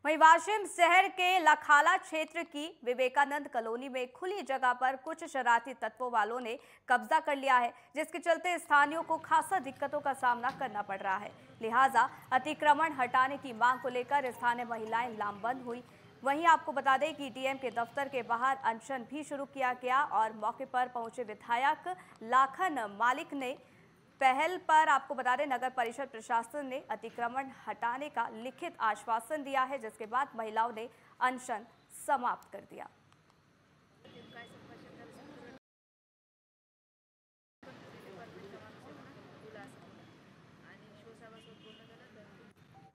वहीं वाशिम शहर के लखाला क्षेत्र की विवेकानंद कॉलोनी में खुली जगह पर कुछ शरारती तत्वों वालों ने कब्जा कर लिया है, जिसके चलते स्थानीयों को खासा दिक्कतों का सामना करना पड़ रहा है। लिहाजा अतिक्रमण हटाने की मांग को लेकर स्थानीय महिलाएं लामबंद हुई। वहीं आपको बता दें कि डीएम के दफ्तर के बाहर अनशन भी शुरू किया गया और मौके पर पहुंचे विधायक लाखन मालिक ने पहल पर आपको बता दें नगर परिषद प्रशासन ने अतिक्रमण हटाने का लिखित आश्वासन दिया है, जिसके बाद महिलाओं ने अनशन समाप्त कर दिया।